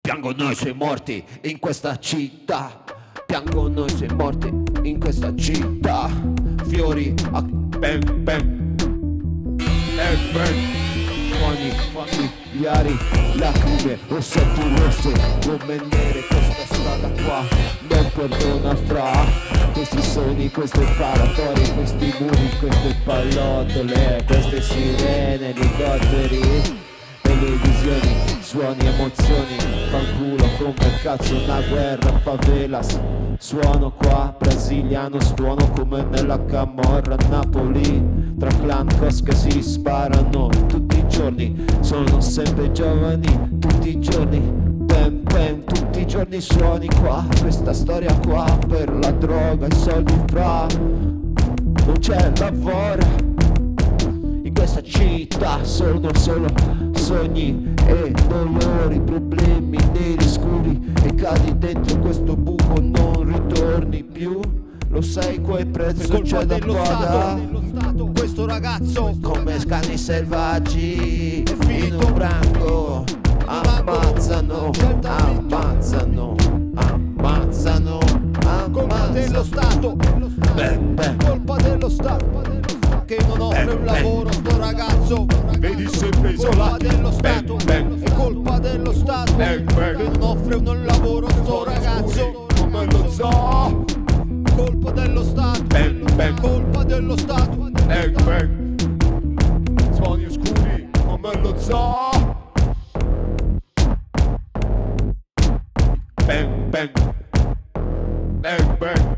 Piangono i suoi morti in questa città. Piangono i suoi morti in questa città. Fiori a bang bang, bang bang. Suoni familiari, lacrime, rossetti rosse. Come nere questa strada qua non perdona fra questi sogni, queste paratori, questi muri, queste pallottole, queste sirene, elicotteri, televisioni, suoni, emozioni. Fanculo come cazzo una guerra, favelas. Suono qua, brasiliano, suono come nella camorra a Napoli. Tra clan cos che si sparano tutti i giorni. Sono sempre giovani, tutti i giorni. Bam bam, tutti i giorni suoni qua. Questa storia qua per la droga, i soldi fra. Non c'è lavoro in questa città, sono solo sogni e dolori, problemi neri scuri. E cadi dentro questo buco, non ritorni più. Lo sai quel prezzo c'è da pagare. Questo ragazzo Come cani selvaggi in un branco ammazzano, ammazzano, ammazzano, colpa dello ammazzano. Stato, Bang bang, colpa dello Stato che non offre un lavoro sto ragazzo. vedi sempre Colpa isolati. dello Stato, Bang è colpa dello Stato Bang, bang. che non offre un lavoro sto ragazzo. Come lo so. Colpa dello Stato, Bang bang, colpa dello Stato. bang bang. Suoni oscuri come lo zoo. Bang bang, bang bang.